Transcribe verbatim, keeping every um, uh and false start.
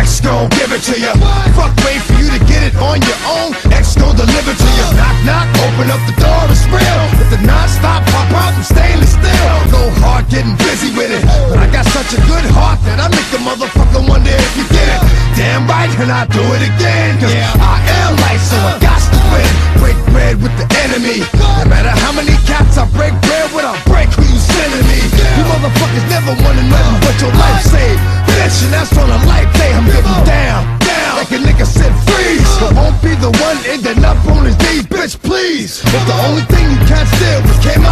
X gon' give it to ya. Fuck, wait for you to get it on your own. X gon' deliver to ya. Knock, knock, open up the door, it's real. With the non-stop pop out from stainless steel. Go hard getting busy with it, but I got such a good heart that I make the motherfucker wonder if you get it. Damn right, and I do it again, cause I am light, so I got to win. Break bread with the enemy. No matter how many cats I break bread with, I break who you sending me. You motherfuckers never wanted nothing but your life saved. Bitch, and that's on a life day. I'm getting down, down, like a nigga said freeze. But won't be the one ending up on his knees, bitch, please. But the only thing you can't steal was came out